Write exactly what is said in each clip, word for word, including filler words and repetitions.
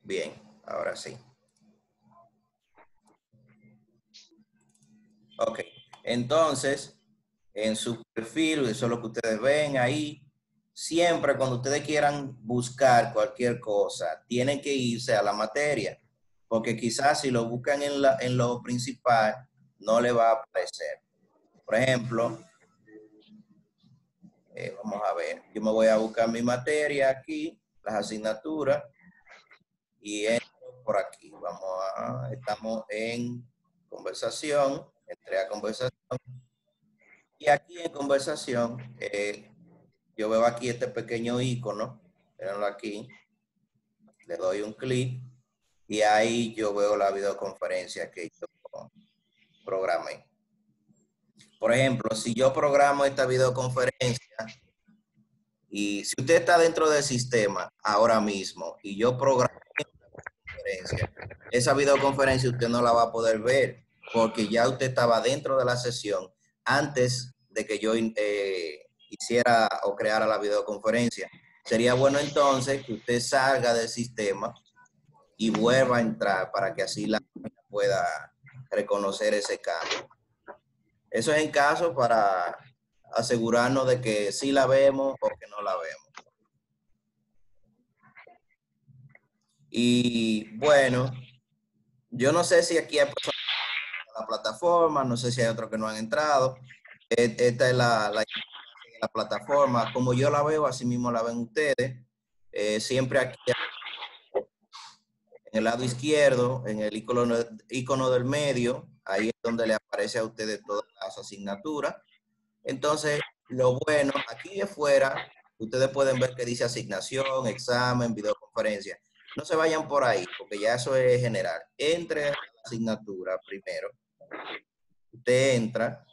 Bien, ahora sí. Ok, entonces, en su perfil, eso es lo que ustedes ven ahí, siempre cuando ustedes quieran buscar cualquier cosa, tienen que irse a la materia, porque quizás si lo buscan en, la, en lo principal, no le va a aparecer. Por ejemplo, eh, vamos a ver, yo me voy a buscar mi materia aquí, las asignaturas, y entro por aquí. Vamos a, estamos en conversación, entré a conversación. Y aquí en conversación, eh, yo veo aquí este pequeño icono, véanlo aquí, le doy un clic y ahí yo veo la videoconferencia que yo programé. Por ejemplo, si yo programo esta videoconferencia y si usted está dentro del sistema ahora mismo y yo programo esa videoconferencia, usted no la va a poder ver porque ya usted estaba dentro de la sesión antes de que yo eh, hiciera o creara la videoconferencia. Sería bueno entonces que usted salga del sistema y vuelva a entrar para que así la pueda reconocer ese cambio. Eso es en caso para asegurarnos de que sí la vemos o que no la vemos. Y bueno, yo no sé si aquí hay personas en la plataforma, no sé si hay otros que no han entrado. Esta es la, la, la plataforma, como yo la veo, así mismo la ven ustedes. Eh, siempre aquí en el lado izquierdo, en el icono, icono del medio, ahí es donde le aparece a ustedes todas las asignaturas. Entonces, lo bueno, aquí de fuera, ustedes pueden ver que dice asignación, examen, videoconferencia. No se vayan por ahí, porque ya eso es general. Entre a la asignatura primero. Usted entra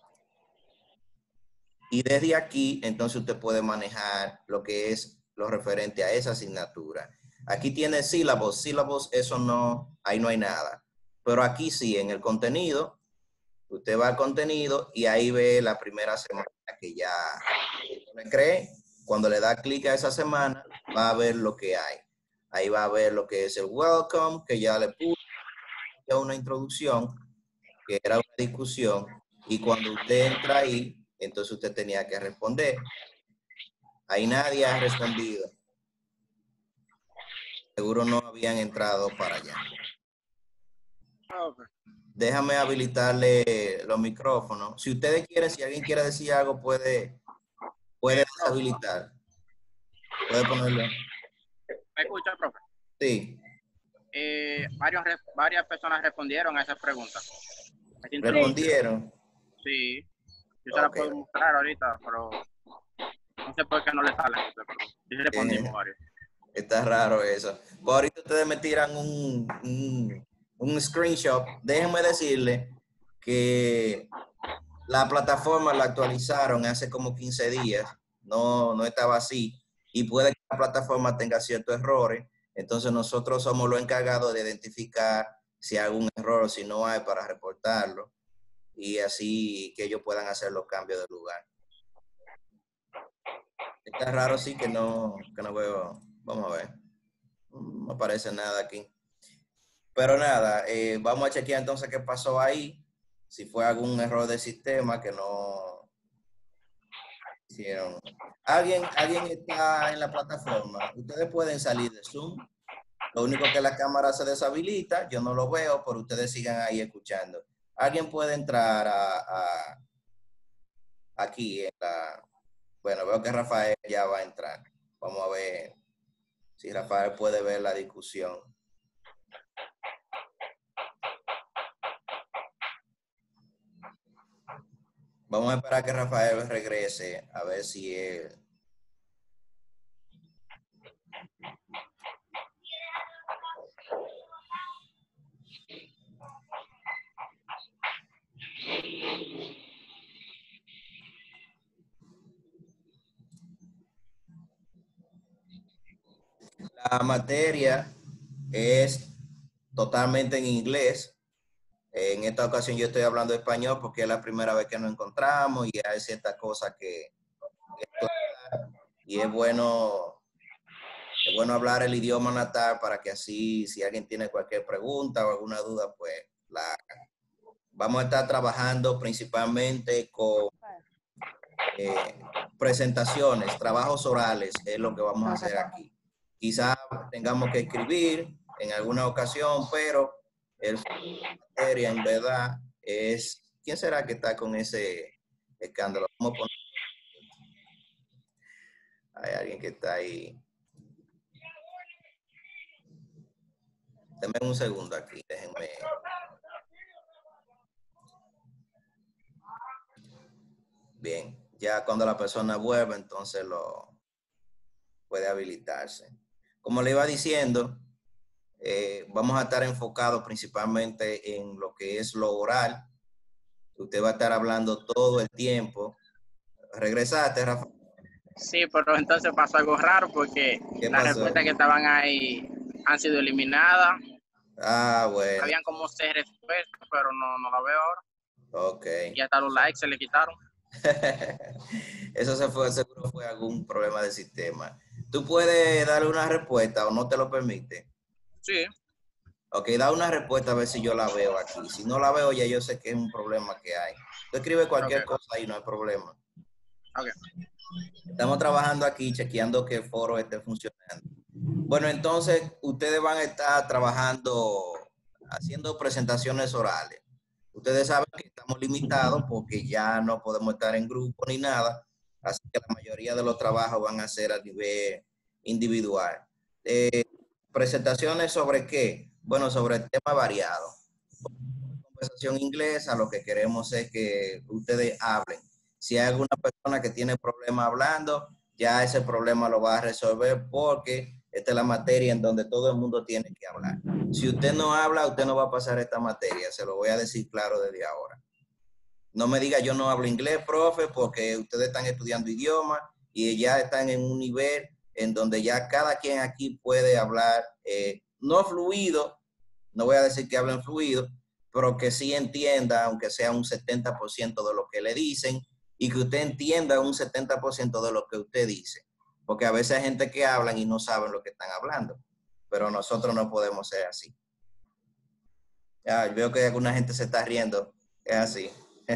y desde aquí, entonces usted puede manejar lo que es lo referente a esa asignatura. Aquí tiene sílabos, sílabos, eso no, ahí no hay nada. Pero aquí sí, en el contenido, usted va al contenido y ahí ve la primera semana que ya le cree. Cuando le da clic a esa semana, va a ver lo que hay. Ahí va a ver lo que es el welcome, que ya le puse una introducción, que era una discusión, y cuando usted entra ahí, entonces usted tenía que responder. Ahí nadie ha respondido. Seguro no habían entrado para allá. Déjame habilitarle los micrófonos. Si ustedes quieren, si alguien quiere decir algo, puede, puede deshabilitar. Puede ponerlo. ¿Me escucha, profe? Sí. Eh, varios, varias personas respondieron a esas preguntas. ¿Respondieron? Sí. Yo se la puedo mostrar ahorita, pero no sé por qué no le sale. Sí respondimos Eh, varios. Está raro eso. Pues ahorita ustedes me tiran un, un, un screenshot. Déjenme decirle que la plataforma la actualizaron hace como quince días. No, no estaba así. Y puede que la plataforma tenga ciertos errores. Entonces nosotros somos los encargados de identificar si hay algún error o si no hay para reportarlo. Y así que ellos puedan hacer los cambios de lugar. Está raro, sí, que no, que no veo. Vamos a ver. No aparece nada aquí. Pero nada, eh, vamos a chequear entonces qué pasó ahí. Si fue algún error del sistema que no hicieron. ¿Alguien, alguien está en la plataforma? Ustedes pueden salir de Zoom. Lo único que la cámara se deshabilita, yo no lo veo, pero ustedes sigan ahí escuchando. ¿Alguien puede entrar a, a aquí en la... Bueno, veo que Rafael ya va a entrar. Vamos a ver si Rafael puede ver la discusión. Vamos a esperar que Rafael regrese a ver si él... La materia es totalmente en inglés. En esta ocasión yo estoy hablando español porque es la primera vez que nos encontramos y hay ciertas cosas que, que y es bueno es bueno hablar el idioma natal para que así, si alguien tiene cualquier pregunta o alguna duda, pues la haga. Vamos a estar trabajando principalmente con eh, presentaciones, trabajos orales, es lo que vamos a hacer aquí. Quizás tengamos que escribir en alguna ocasión, pero el materia en verdad es, ¿quién será que está con ese escándalo? Vamos a poner, hay alguien que está ahí. Denme un segundo aquí, déjenme. Bien, ya cuando la persona vuelva, entonces lo puede habilitarse. Como le iba diciendo, eh, vamos a estar enfocados principalmente en lo que es lo oral. Usted va a estar hablando todo el tiempo. ¿Regresaste, Rafa? Sí, pero entonces pasó algo raro porque las respuestas que estaban ahí han sido eliminadas. Ah, bueno. Habían como seis respuestas, pero no, no la veo ahora. Ok. Y hasta los likes se le quitaron. Eso se fue, seguro fue algún problema del sistema. ¿Tú puedes darle una respuesta o no te lo permite? Sí. Ok, da una respuesta a ver si yo la veo aquí. Si no la veo, ya yo sé que es un problema que hay. Tú escribes cualquier okay. cosa y no hay problema. Okay. Estamos trabajando aquí, chequeando que el foro esté funcionando. Bueno, entonces, ustedes van a estar trabajando, haciendo presentaciones orales. Ustedes saben que estamos limitados porque ya no podemos estar en grupo ni nada. Así que la mayoría de los trabajos van a ser a nivel individual. Eh, ¿Presentaciones sobre qué? Bueno, sobre temas variados. Conversación inglesa, lo que queremos es que ustedes hablen. Si hay alguna persona que tiene problema hablando, ya ese problema lo va a resolver porque esta es la materia en donde todo el mundo tiene que hablar. Si usted no habla, usted no va a pasar esta materia. Se lo voy a decir claro desde ahora. No me diga yo no hablo inglés, profe, porque ustedes están estudiando idioma y ya están en un nivel en donde ya cada quien aquí puede hablar, eh, no fluido, no voy a decir que hablen fluido, pero que sí entienda, aunque sea un setenta por ciento de lo que le dicen, y que usted entienda un setenta por ciento de lo que usted dice. Porque a veces hay gente que hablan y no saben lo que están hablando, pero nosotros no podemos ser así. Ya, veo que alguna gente se está riendo, es así.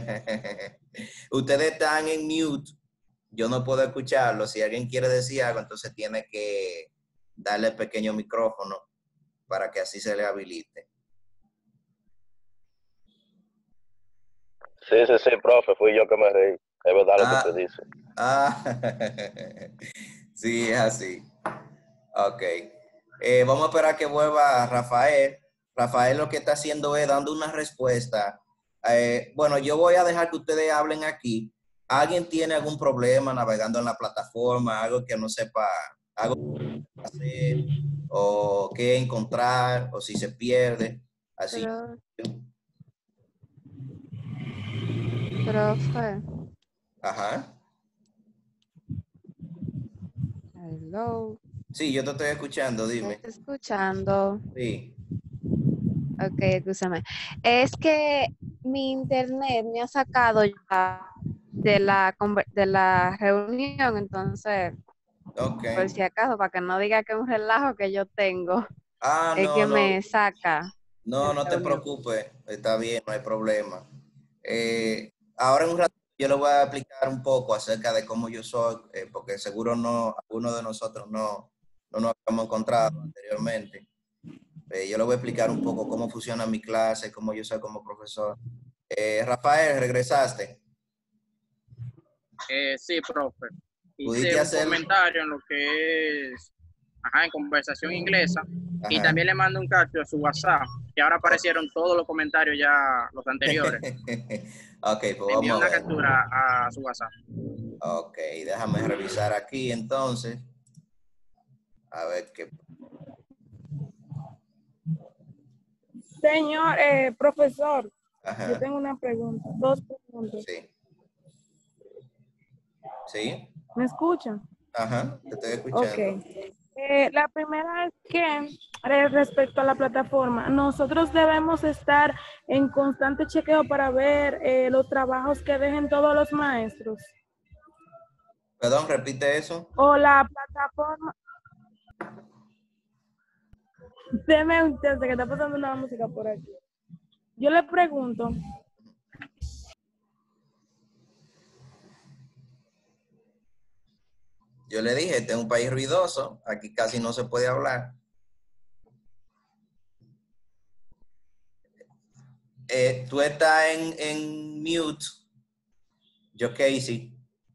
Ustedes están en mute, yo no puedo escucharlo. Si alguien quiere decir algo, entonces tiene que darle el pequeño micrófono para que así se le habilite. Sí, sí, sí, profe, fui yo que me reí. Es verdad lo ah, que te dice. Ah, sí, es así. Ok. Eh, vamos a esperar que vuelva Rafael. Rafael lo que está haciendo es dando una respuesta. Eh, bueno, yo voy a dejar que ustedes hablen aquí. ¿Alguien tiene algún problema navegando en la plataforma? Algo que no sepa, algo que hacer o qué encontrar o si se pierde. Así. Pero, profe. Ajá. Hello. Sí, yo te estoy escuchando, dime. ¿Me estás escuchando? Sí. Ok, escúchame. Es que mi internet me ha sacado ya de la, de la reunión, entonces, Okay. por si acaso, para que no diga que es un relajo que yo tengo, ah, es no, que no. me saca. No, no te preocupes, está bien, no hay problema. Eh, ahora en un rato yo le voy a explicar un poco acerca de cómo yo soy, eh, porque seguro no, algunos de nosotros no, no nos habíamos encontrado anteriormente. Eh, yo le voy a explicar un poco cómo funciona mi clase, cómo yo soy como profesor. Eh, Rafael, ¿regresaste? Eh, sí, profe. ¿Pudiste Hice un hacer? comentario en lo que es, ajá, en conversación inglesa. Ajá. Y también le mando un capture a su WhatsApp, que ahora aparecieron todos los comentarios ya, los anteriores. Ok, pues Le envié vamos a una ver. captura a su WhatsApp. Ok, déjame revisar aquí entonces. A ver qué. Señor eh, profesor, Ajá. yo tengo una pregunta, dos preguntas. Sí. ¿Sí? ¿Me escuchan? Ajá, te estoy escuchando. Ok. Eh, la primera es que eh, respecto a la plataforma, nosotros debemos estar en constante chequeo para ver eh, los trabajos que dejen todos los maestros. Perdón, repite eso. O la plataforma, Deme un chance que está pasando una música por aquí. Yo le pregunto, Yo le dije, este es un país ruidoso, aquí casi no se puede hablar. Eh, tú estás en, en mute. Yo, Casey.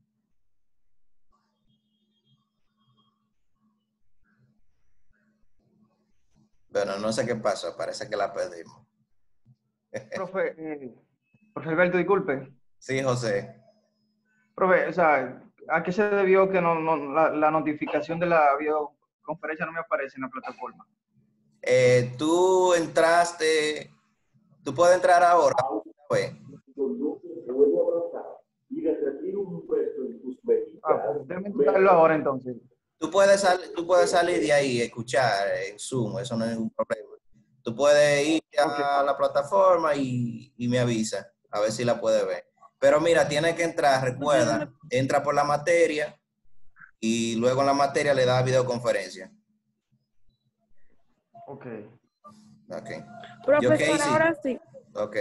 Bueno, no sé qué pasó, parece que la perdimos. Profe, eh, profe Alberto, disculpe. Sí, José. Profe, o sea, ¿a qué se debió que no, no la, la notificación de la videoconferencia no me aparece en la plataforma? Eh, tú entraste, tú puedes entrar ahora. Pues. Ah, pues, déjame intentarlo ahora entonces. Tú puedes, sal, tú puedes salir de ahí y escuchar en Zoom, eso no es ningún problema. Tú puedes ir a okay. la plataforma y, y me avisa, a ver si la puedes ver. Pero mira, tienes que entrar, recuerda, entra por la materia y luego en la materia le das videoconferencia. Ok. Ok. Profesor, ahora sí. Ok.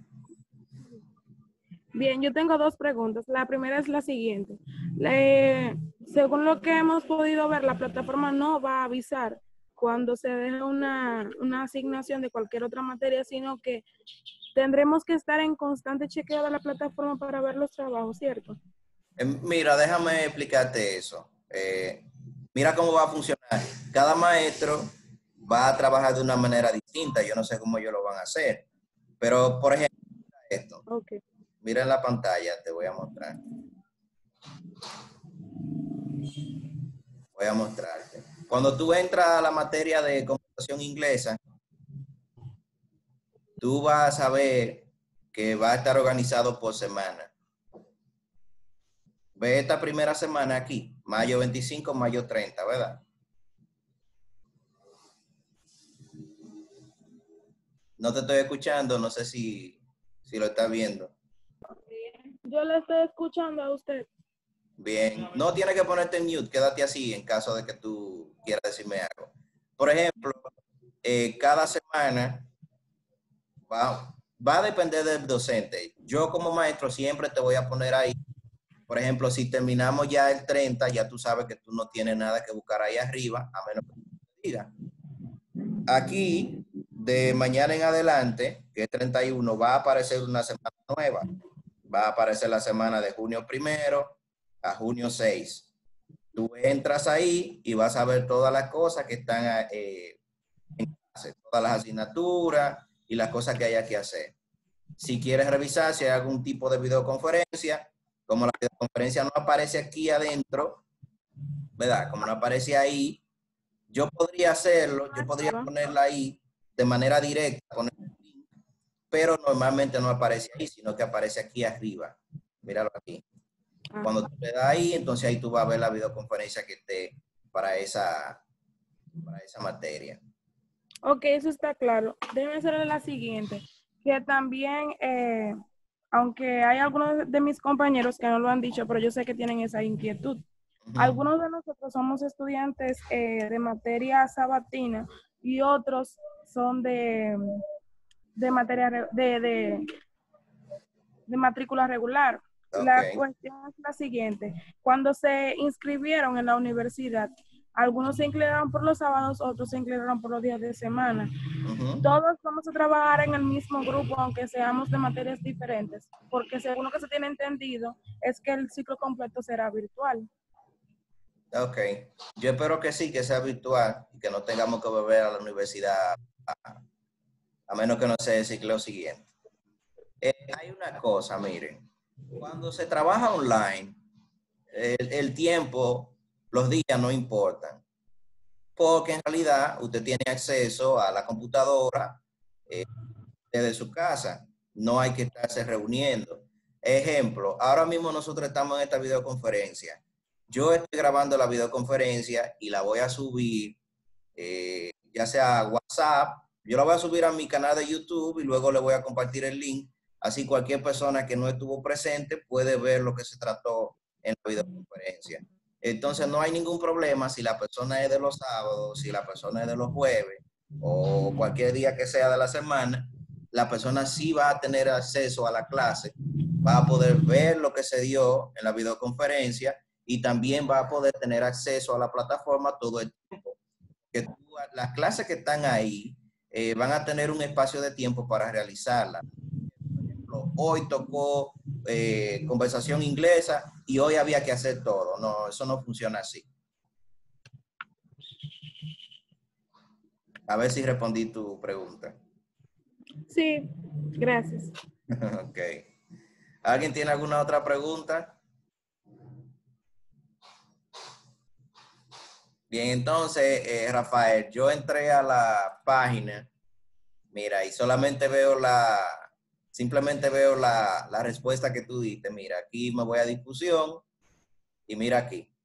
Bien, yo tengo dos preguntas. La primera es la siguiente. Le, según lo que hemos podido ver, la plataforma no va a avisar cuando se deje una, una asignación de cualquier otra materia, sino que tendremos que estar en constante chequeo de la plataforma para ver los trabajos, ¿cierto? Eh, mira, déjame explicarte eso. Eh, mira cómo va a funcionar. Cada maestro va a trabajar de una manera distinta. Yo no sé cómo ellos lo van a hacer. Pero, por ejemplo, esto. Okay. Mira en la pantalla, te voy a mostrar. Voy a mostrarte. Cuando tú entras a la materia de computación inglesa, tú vas a ver que va a estar organizado por semana. Ve esta primera semana aquí, mayo veinticinco, mayo treinta, ¿verdad? No te estoy escuchando, no sé si, si lo estás viendo. Yo le estoy escuchando a usted. Bien, no tienes que ponerte en mute, quédate así en caso de que tú quieras decirme algo. Por ejemplo, eh, cada semana va, va a depender del docente. Yo como maestro siempre te voy a poner ahí. Por ejemplo, si terminamos ya el treinta, ya tú sabes que tú no tienes nada que buscar ahí arriba, a menos que te diga. Aquí, de mañana en adelante, que es treinta y uno, va a aparecer una semana nueva. Va a aparecer la semana de junio primero a junio seis. Tú entras ahí y vas a ver todas las cosas que están eh, en clase, todas las asignaturas y las cosas que haya que hacer. Si quieres revisar si hay algún tipo de videoconferencia, como la videoconferencia no aparece aquí adentro, ¿verdad? Como no aparece ahí, yo podría hacerlo, yo podría ponerla ahí de manera directa, poner el link, pero normalmente no aparece ahí, sino que aparece aquí arriba. Míralo aquí. Cuando tú le das ahí, entonces ahí tú vas a ver la videoconferencia que esté para esa, para esa materia. Ok, eso está claro. Debe ser la siguiente, que también, eh, aunque hay algunos de mis compañeros que no lo han dicho, pero yo sé que tienen esa inquietud. Uh-huh. Algunos de nosotros somos estudiantes eh, de materia sabatina y otros son de, de materia de, de, de matrícula regular. Okay. La cuestión es la siguiente. Cuando se inscribieron en la universidad, algunos se inclinaron por los sábados, otros se inclinaron por los días de semana. Uh-huh. Todos vamos a trabajar en el mismo grupo, aunque seamos de materias diferentes, porque según lo que se tiene entendido, es que el ciclo completo será virtual. Ok. Yo espero que sí, que sea virtual y que no tengamos que volver a la universidad, a, a menos que no sea el ciclo siguiente. Eh, hay una cosa, miren. Cuando se trabaja online, el, el tiempo, los días no importan, porque en realidad usted tiene acceso a la computadora eh, desde su casa, no hay que estarse reuniendo. Ejemplo, ahora mismo nosotros estamos en esta videoconferencia, yo estoy grabando la videoconferencia y la voy a subir, eh, ya sea a WhatsApp, yo la voy a subir a mi canal de YouTube y luego le voy a compartir el link. Así cualquier persona que no estuvo presente puede ver lo que se trató en la videoconferencia. Entonces no hay ningún problema si la persona es de los sábados, si la persona es de los jueves o cualquier día que sea de la semana, la persona sí va a tener acceso a la clase, va a poder ver lo que se dio en la videoconferencia y también va a poder tener acceso a la plataforma todo el tiempo. Que tú, las clases que están ahí eh, van a tener un espacio de tiempo para realizarla. Por ejemplo, hoy tocó eh, conversación inglesa y hoy había que hacer todo. No, eso no funciona así. A ver si respondí tu pregunta. Sí, gracias. Ok. ¿Alguien tiene alguna otra pregunta? Bien, entonces, eh, Rafael, yo entré a la página, mira, y solamente veo la, simplemente veo la, la respuesta que tú diste. Mira, aquí me voy a discusión y mira aquí.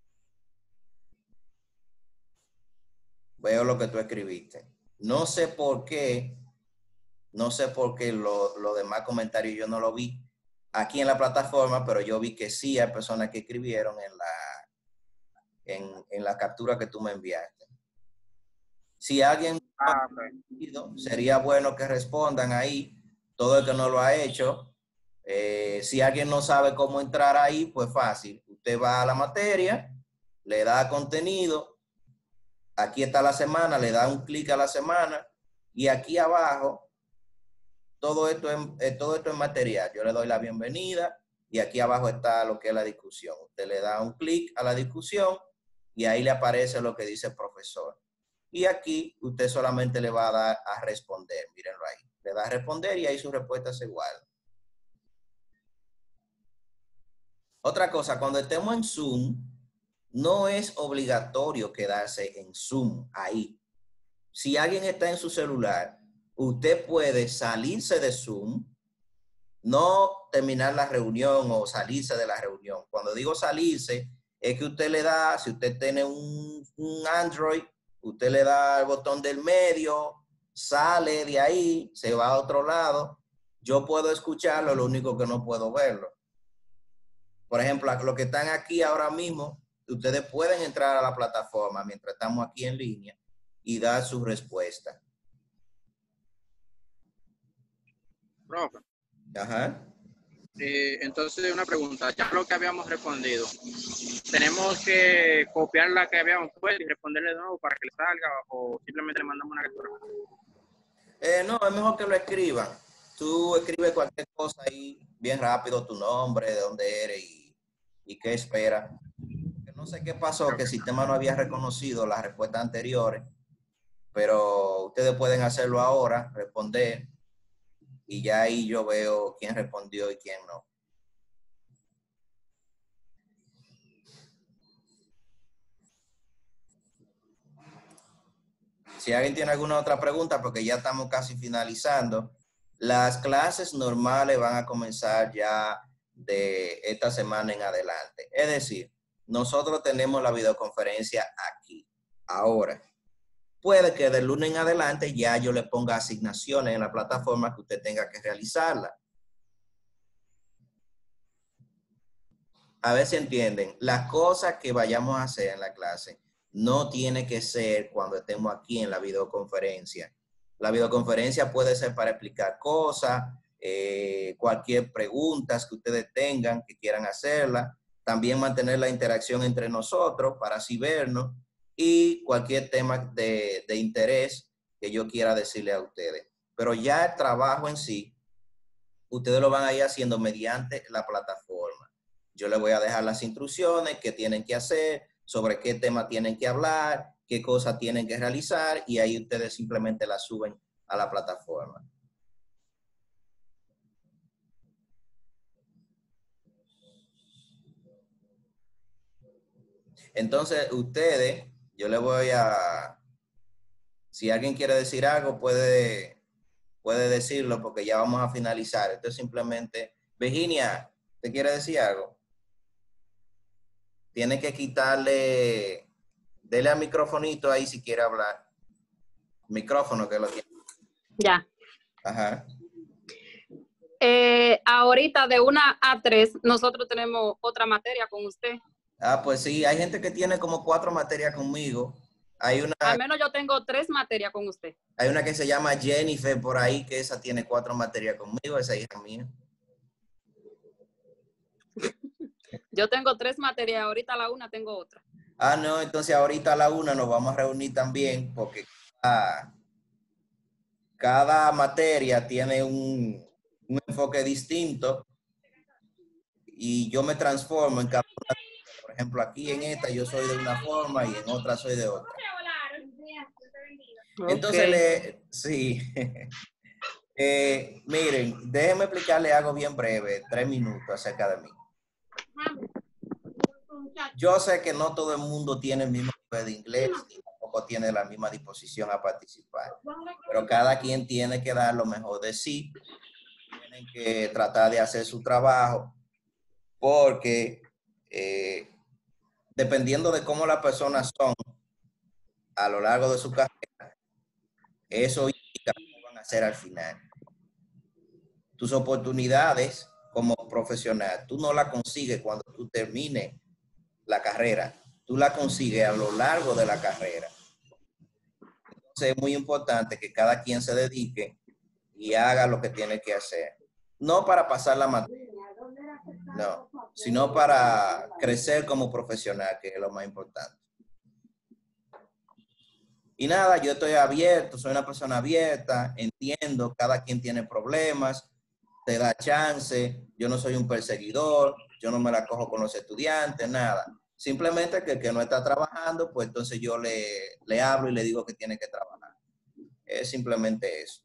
Veo lo que tú escribiste. No sé por qué, no sé por qué los lo demás comentarios yo no lo vi aquí en la plataforma, pero yo vi que sí hay personas que escribieron en la, en, en la captura que tú me enviaste. Si alguien Ah, ok. sería bueno que respondan ahí, todo el que no lo ha hecho. Eh, si alguien no sabe cómo entrar ahí, pues fácil. Usted va a la materia, le da contenido, aquí está la semana, le da un clic a la semana y aquí abajo, todo esto, es, eh, todo esto es material. Yo le doy la bienvenida y aquí abajo está lo que es la discusión. Usted le da un clic a la discusión y ahí le aparece lo que dice el profesor. Y aquí usted solamente le va a dar a responder. Mírenlo ahí. Le da a responder y ahí su respuesta es igual. Otra cosa, cuando estemos en Zoom, no es obligatorio quedarse en Zoom ahí. Si alguien está en su celular, usted puede salirse de Zoom, no terminar la reunión o salirse de la reunión. Cuando digo salirse, es que usted le da, si usted tiene un, un Android, usted le da el botón del medio, sale de ahí, se va a otro lado. Yo puedo escucharlo, lo único que no puedo verlo. Por ejemplo, los que están aquí ahora mismo, ustedes pueden entrar a la plataforma mientras estamos aquí en línea y dar su respuesta. Profe. Ajá. Eh, entonces, una pregunta. Ya lo que habíamos respondido, ¿tenemos que copiar la que habíamos puesto y responderle de nuevo para que le salga o simplemente le mandamos una captura? Eh, no, es mejor que lo escriban. Tú escribes cualquier cosa ahí bien rápido, tu nombre, de dónde eres y, y qué esperas. No sé qué pasó, que el sistema no había reconocido las respuestas anteriores, pero ustedes pueden hacerlo ahora, responder, y ya ahí yo veo quién respondió y quién no. Si alguien tiene alguna otra pregunta, porque ya estamos casi finalizando, las clases normales van a comenzar ya de esta semana en adelante. Es decir, nosotros tenemos la videoconferencia aquí, ahora. Puede que del lunes en adelante ya yo le ponga asignaciones en la plataforma que usted tenga que realizarla. A ver si entienden. Las cosas que vayamos a hacer en la clase no tiene que ser cuando estemos aquí en la videoconferencia. La videoconferencia puede ser para explicar cosas, eh, cualquier pregunta que ustedes tengan que quieran hacerla. También mantener la interacción entre nosotros para así vernos y cualquier tema de, de interés que yo quiera decirle a ustedes. Pero ya el trabajo en sí, ustedes lo van a ir haciendo mediante la plataforma. Yo les voy a dejar las instrucciones que tienen que hacer, sobre qué tema tienen que hablar, qué cosas tienen que realizar y ahí ustedes simplemente las suben a la plataforma. Entonces, ustedes, yo les voy a, si alguien quiere decir algo, puede, puede decirlo porque ya vamos a finalizar. Esto es simplemente, Virginia, ¿te quiere decir algo? Tiene que quitarle, dele al microfonito ahí si quiere hablar. Micrófono que lo tiene. Ya. Ajá. Eh, ahorita de una a tres, nosotros tenemos otra materia con usted. Ah, pues sí, hay gente que tiene como cuatro materias conmigo. Hay una, Al menos yo tengo tres materias con usted. hay una que se llama Jennifer por ahí, que esa tiene cuatro materias conmigo, esa hija mía. Yo tengo tres materias, ahorita a la una tengo otra. Ah, no, entonces ahorita a la una nos vamos a reunir también porque cada, cada materia tiene un, un enfoque distinto y yo me transformo en cada una. Por ejemplo, aquí en esta yo soy de una forma y en otra soy de otra. Entonces, Ok. le, sí. eh, miren, déjenme explicarle algo bien breve, tres minutos acerca de mí. Yo sé que no todo el mundo tiene el mismo nivel de inglés y tampoco tiene la misma disposición a participar, pero cada quien tiene que dar lo mejor de sí. Tienen que tratar de hacer su trabajo porque eh, dependiendo de cómo las personas son a lo largo de su carrera, eso indica cómo van a ser al final. Tus oportunidades como profesional, tú no las consigues cuando tú termines la carrera, tú la consigues a lo largo de la carrera. Entonces es muy importante que cada quien se dedique y haga lo que tiene que hacer. No para pasar la materia, no, sino para crecer como profesional, que es lo más importante. Y nada, yo estoy abierto, soy una persona abierta, entiendo, cada quien tiene problemas, te da chance, yo no soy un perseguidor, yo no me la cojo con los estudiantes, nada. Simplemente que el que no está trabajando, pues entonces yo le, le hablo y le digo que tiene que trabajar. Es simplemente eso.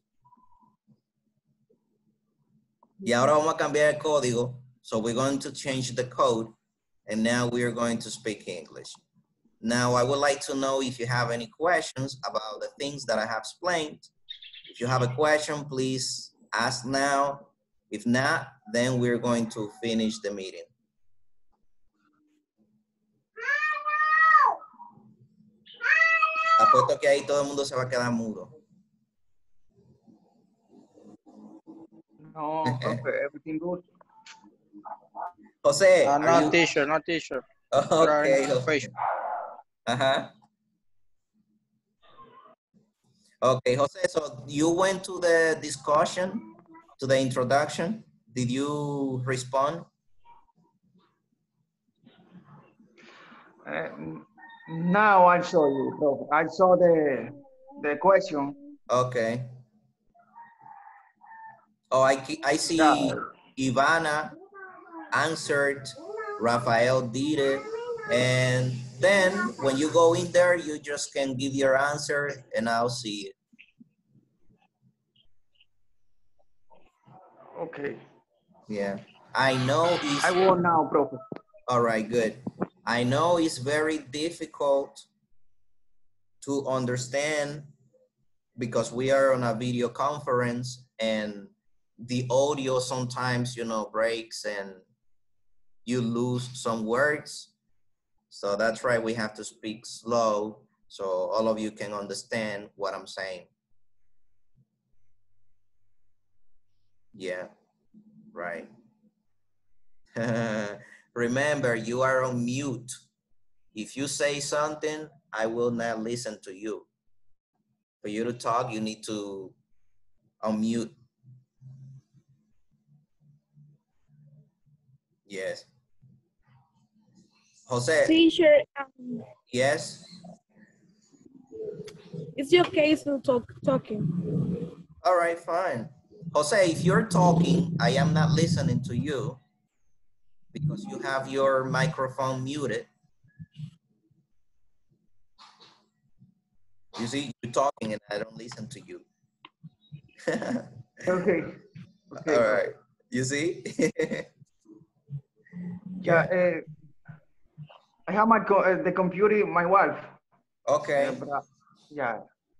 Y ahora vamos a cambiar el código. So we're going to change the code and now we are going to speak English. Now, I would like to know if you have any questions about the things that I have explained. If you have a question, please ask now. If not, then we're going to finish the meeting. Apuesto que ahí todo el mundo se va a quedar mudo. No, profe, everything good. Jose, Uh, are no you- teacher, no teacher. Okay. Jose. Uh-huh. Okay, Jose, so you went to the discussion, to the introduction. Did you respond? Uh, now I saw you, profe. I saw the the question. Okay. Oh, I, ke- I see Yeah. Ivana answered, Rafael did it, and then when you go in there, you just can give your answer and I'll see it. Okay. Yeah, I know it's, I will now, profe. all right, good. I know it's very difficult to understand because we are on a video conference and the audio sometimes, you know, breaks and you lose some words. So that's right, we have to speak slow so all of you can understand what I'm saying. Yeah, right. Remember, you are on mute. If you say something, I will not listen to you. For you to talk, you need to unmute. Yes. Jose, Teacher, um, yes? it's your case to talk talking. All right, fine. Jose, if you're talking, I am not listening to you because you have your microphone muted. You see, you're talking and I don't listen to you. Okay. Okay. All right, you see? Yeah. Uh, I have my co uh, the computer, my wife. Okay. Uh, but, uh, yeah.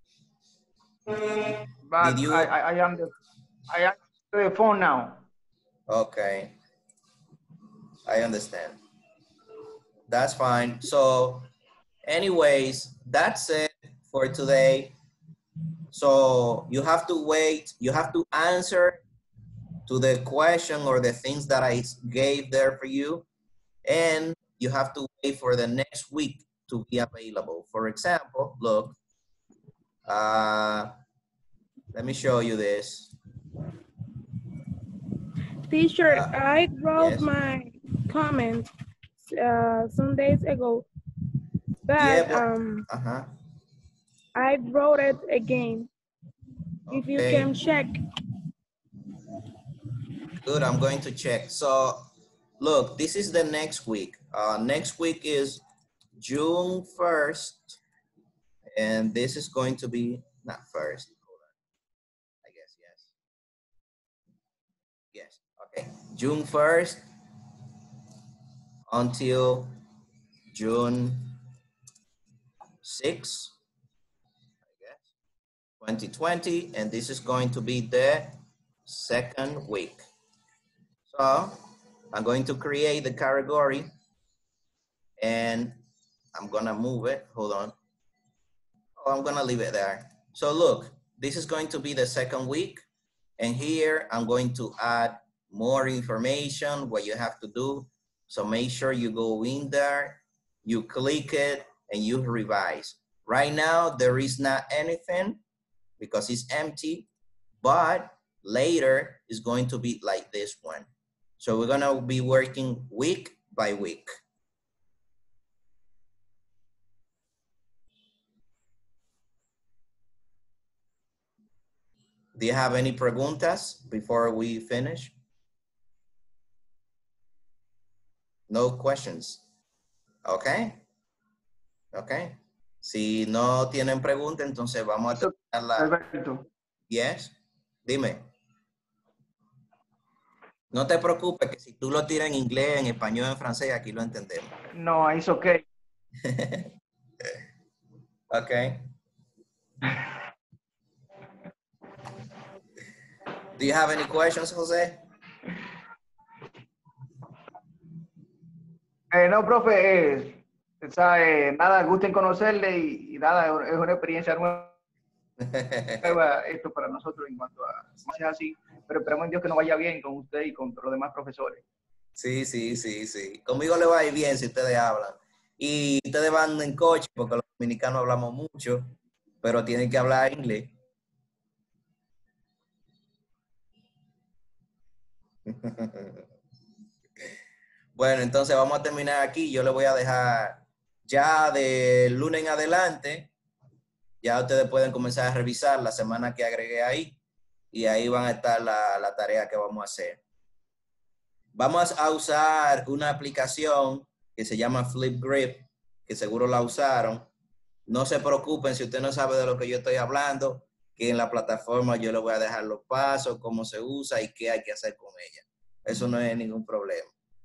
But Did you? I, I I am the I am the phone now. Okay. I understand. That's fine. So anyways, that's it for today. So you have to wait. You have to answer to the question or the things that I gave there for you. And you have to wait for the next week to be available. For example, look, uh, let me show you this. Teacher, Uh, I wrote yes. my comment uh, some days ago, but Yeah, but, um, uh-huh. I wrote it again. If you Okay. can check. Good, I'm going to check. So, look, this is the next week. Uh, next week is June first, and this is going to be, not first, hold on. I guess, yes. Yes, okay. June first until June sixth, I guess, twenty twenty, and this is going to be the second week. So I'm going to create the category and I'm gonna move it, hold on. Oh, I'm gonna leave it there. So look, this is going to be the second week, and here I'm going to add more information, what you have to do. So make sure you go in there, you click it, and you revise. Right now, there is not anything because it's empty, but later it's going to be like this one. So we're gonna be working week by week. Do you have any preguntas before we finish? No questions. Okay. Okay. Si no tienen preguntas, entonces vamos a terminar la... Alberto. Yes. Dime. No te preocupes, que si tú lo tiras en inglés, en español, en francés, aquí lo entendemos. No, it's okay. Okay. Do you have any questions, José? Eh, no, profe, eh, o sea, eh, nada, gusto en conocerle y, y nada, es una experiencia nueva esto para nosotros en cuanto a cosas así, pero esperemos en Dios que nos vaya bien con usted y con los demás profesores. Sí, sí, sí, sí. Conmigo le va a ir bien si ustedes hablan. Y ustedes van en coche porque los dominicanos hablamos mucho, pero tienen que hablar inglés. Bueno, entonces vamos a terminar aquí. Yo le voy a dejar ya de lunes en adelante. Ya ustedes pueden comenzar a revisar la semana que agregué ahí. Y ahí van a estar la, la tarea que vamos a hacer. Vamos a usar una aplicación que se llama Flipgrid, que seguro la usaron. No se preocupen si usted no sabe de lo que yo estoy hablando, que en la plataforma yo le voy a dejar los pasos, cómo se usa y qué hay que hacer con ella. Eso no es ningún problema.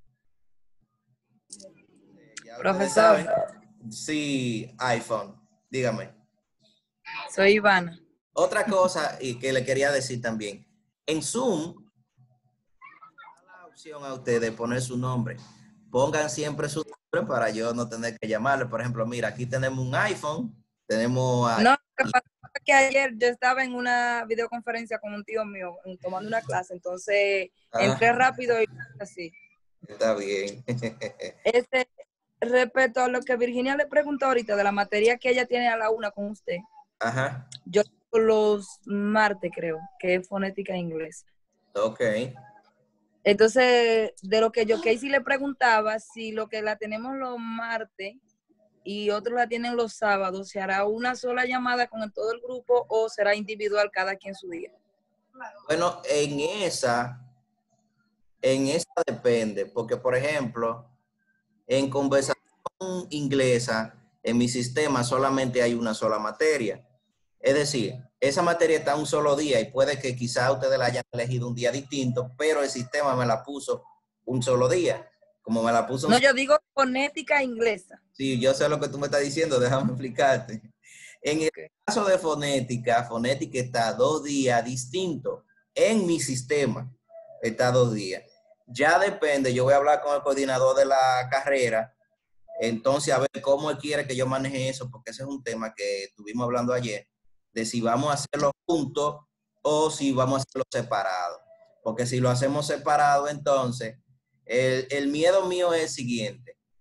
Ya ustedes saben. Sí, iPhone. Dígame. Soy Ivana. Otra cosa y que le quería decir también. En Zoom, la opción a ustedes poner su nombre. Pongan siempre su nombre para yo no tener que llamarle. Por ejemplo, mira, aquí tenemos un iPhone. Tenemos... A... No, lo que pasa es que ayer yo estaba en una videoconferencia con un tío mío tomando una clase, entonces ah. entré rápido y así. Está bien. Este, respecto a lo que Virginia le preguntó ahorita de la materia que ella tiene a la una con usted. Ajá. Yo los martes creo, que es fonética en inglés. Ok. Entonces, de lo que yo Casey le preguntaba, si lo que la tenemos los martes y otros la tienen los sábados, ¿se hará una sola llamada con todo el grupo o será individual cada quien su día? Bueno, en esa, en esa depende, porque por ejemplo, en conversación inglesa, en mi sistema solamente hay una sola materia. Es decir, esa materia está un solo día y puede que quizá ustedes la hayan elegido un día distinto, pero el sistema me la puso un solo día. Como me la puso... No, yo digo fonética inglesa. Sí, yo sé lo que tú me estás diciendo, déjame explicarte. En el okay. caso de fonética, fonética está dos días distintos. En mi sistema está dos días. Ya depende, yo voy a hablar con el coordinador de la carrera, entonces a ver cómo él quiere que yo maneje eso, porque ese es un tema que estuvimos hablando ayer, de si vamos a hacerlo juntos o si vamos a hacerlo separado. Porque si lo hacemos separado, entonces, el, el miedo mío es el siguiente.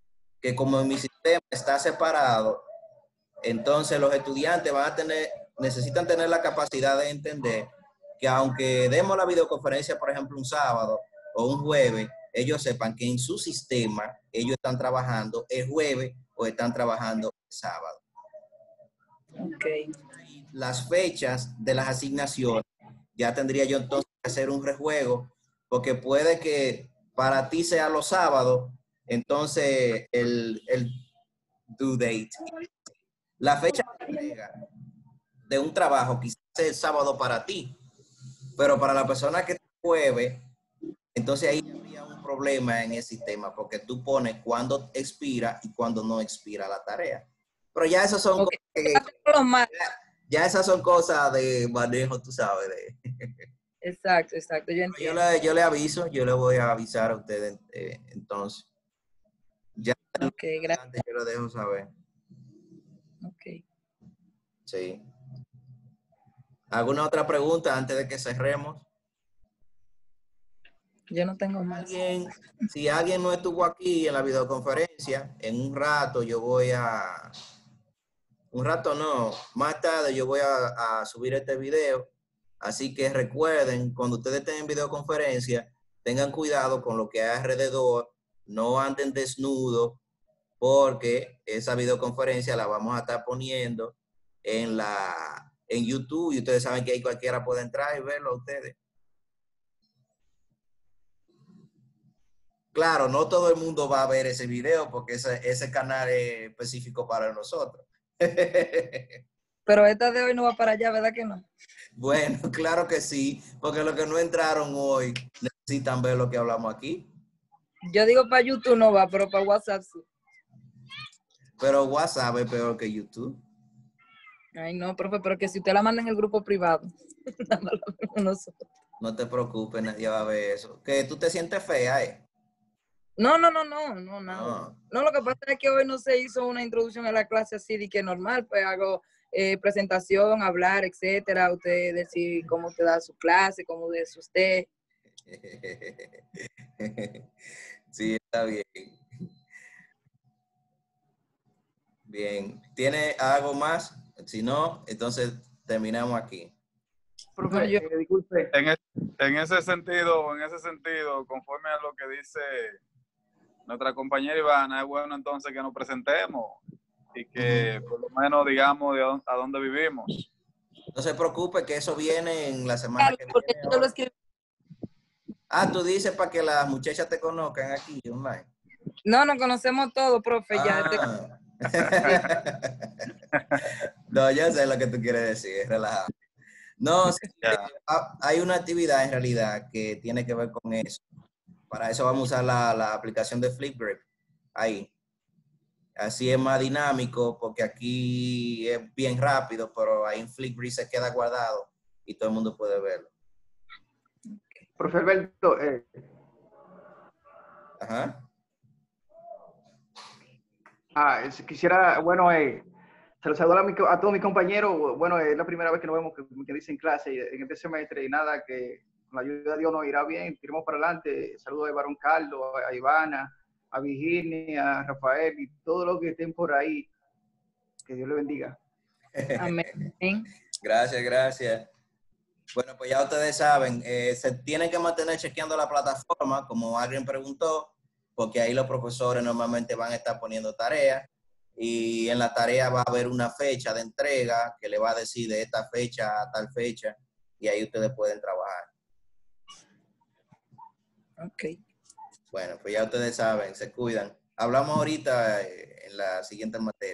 que como en mi sistema está separado, entonces los estudiantes van a tener, necesitan tener la capacidad de entender que aunque demos la videoconferencia, por ejemplo, un sábado o un jueves, ellos sepan que en su sistema ellos están trabajando el jueves o están trabajando el sábado. Okay. Las fechas de las asignaciones, ya tendría yo entonces que hacer un rejuego, porque puede que para ti sea los sábados, entonces el, el due date, la fecha de entrega de un trabajo quizás sea el sábado para ti, pero para la persona que te jueves, entonces ahí habría un problema en el sistema, porque tú pones cuándo expira y cuándo no expira la tarea. Pero ya esas son Okay. cosas que, ya, ya esas son cosas de manejo, tú sabes. De, Exacto, exacto, yo yo, entiendo. le, yo le aviso, yo le voy a avisar a ustedes eh, entonces. Ya Ok, gracias. yo lo dejo saber. Ok. Sí. ¿Alguna otra pregunta antes de que cerremos? Yo no tengo más. Alguien, si alguien no estuvo aquí en la videoconferencia, en un rato yo voy a, un rato no, más tarde yo voy a, a subir este video. Así que recuerden, cuando ustedes estén en videoconferencia, tengan cuidado con lo que hay alrededor, no anden desnudos, porque esa videoconferencia la vamos a estar poniendo en la en YouTube y ustedes saben que ahí cualquiera puede entrar y verlo a ustedes. Claro, no todo el mundo va a ver ese video porque ese, ese canal es específico para nosotros. Pero esta de hoy no va para allá, ¿verdad que no? Bueno, claro que sí, porque los que no entraron hoy necesitan ver lo que hablamos aquí. Yo digo para YouTube no va, pero para WhatsApp sí. Pero WhatsApp es peor que YouTube. Ay, no, profe, pero que si usted la manda en el grupo privado, no lo vemos nosotros. No te preocupes, nadie va a ver eso. Que tú te sientes fea, ¿eh? No, no, no, no, no, nada. No. No, lo que pasa es que hoy no se hizo una introducción a la clase así de que normal, pues hago eh, presentación, hablar, etcétera. Usted decir cómo te da su clase, cómo es usted. Sí, está bien. Bien. ¿Tiene algo más? Si no, entonces terminamos aquí. Profe, No, yo- eh, disculpe. En, es- en ese sentido, en ese sentido, conforme a lo que dice nuestra compañera Ivana, es bueno entonces que nos presentemos y que por lo menos digamos de dónde- a dónde vivimos. No se preocupe que eso viene en la semana que Porque viene. yo lo ahora. escribí. Ah, tú dices para que las muchachas te conozcan aquí online. No, nos conocemos todos, profe, ya. este- Ah. No, yo sé lo que tú quieres decir, relajado. No, sí, Ya. eh, ha- hay una actividad en realidad que tiene que ver con eso. Para eso vamos a usar la, la aplicación de Flipgrid. Ahí. Así es más dinámico porque aquí es bien rápido, pero ahí en Flipgrid se queda guardado y todo el mundo puede verlo. Profe Alberto, eh, Ajá. ah, es- quisiera, bueno, eh, se los saludo a, mi, a todos mis compañeros. Bueno, es la primera vez que nos vemos, que, que dicen clase en este semestre y nada, que con la ayuda de Dios nos irá bien, tiremos para adelante. Saludos a Barón Carlos, a Ivana, a Virginia, a Rafael y todos los que estén por ahí. Que Dios les bendiga. Amén. Gracias, gracias. Bueno, pues ya ustedes saben, eh, se tienen que mantener chequeando la plataforma, como alguien preguntó, porque ahí los profesores normalmente van a estar poniendo tareas y en la tarea va a haber una fecha de entrega que le va a decir de esta fecha a tal fecha y ahí ustedes pueden trabajar. Ok. Bueno, pues ya ustedes saben, se cuidan. Hablamos ahorita eh, en la siguiente materia.